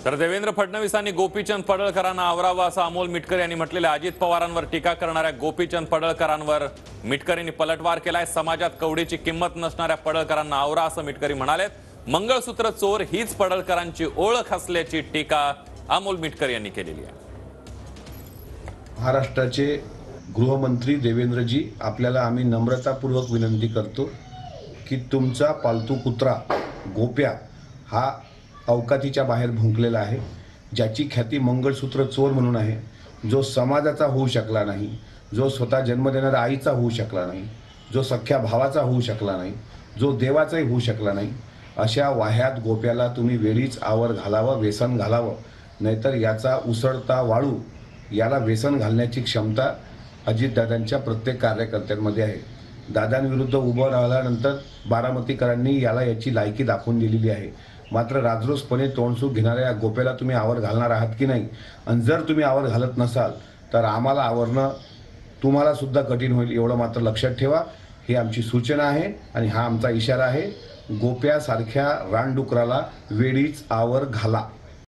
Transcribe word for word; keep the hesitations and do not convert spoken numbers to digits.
तर देवेंद्र फडणवीसांनी गोपीचंद पडळकरांना आवरावं असं अमोल मिटकर यांनी म्हटलेलं आहे। अजित पवारांवर टीका करणाऱ्या गोपीचंद पडळकरांवर मिटकरींनी पलटवार केलाय। समाजात कवडीची किंमत नसणाऱ्या पडळकरांना आवरा असं मिटकरी म्हणालेत। मंगळसूत्र चोर हीच पडळकरांची ओळख असल्याची टीका अमोल मिटकर यांनी केलेली आहे। महाराष्ट्राचे गृहमंत्री देवेंद्रजी, आपल्याला आम्ही नम्रतापूर्वक विनंती करतो की तुमचा पालतू कुत्रा गोप्या हा अवकातीच्या बाहेर भुंकलेला आहे, ज्याची ख्याती मंगळसूत्र चोर म्हणून आहे, जो समाजाचा होऊ शकला नाही, जो स्वतः जन्म देणाऱ्या आईचा होऊ शकला नाही, जो सख्या भावाचा होऊ शकला नाही, जो देवाचाही होऊ शकला नाही, अशा वाह्यात गोप्याला तुम्ही वेळीच आवर घालावं, व्यसन घालावं, नाहीतर याचा उसळता वाळू याला व्यसन घालण्याची क्षमता अजितदादांच्या प्रत्येक कार्यकर्त्यांमध्ये आहे। दादांविरुद्ध उभं राहिल्यानंतर बारामतीकरांनी याला याची लायकी दाखवून दिलेली आहे। मात्र राजरोसपणे तोंडसूक घेणाऱ्या या गोप्याला तुम्ही आवर घालणार आहात की नाही? आणि जर तुम्ही आवर घालत नसाल तर आम्हाला आवरणं तुम्हाला सुद्धा कठीण होईल, एवढं मात्र लक्षात ठेवा। ही आमची सूचना आहे आणि हा आमचा इशारा आहे। गोप्यासारख्या रानडुकराला वेळीच आवर घाला।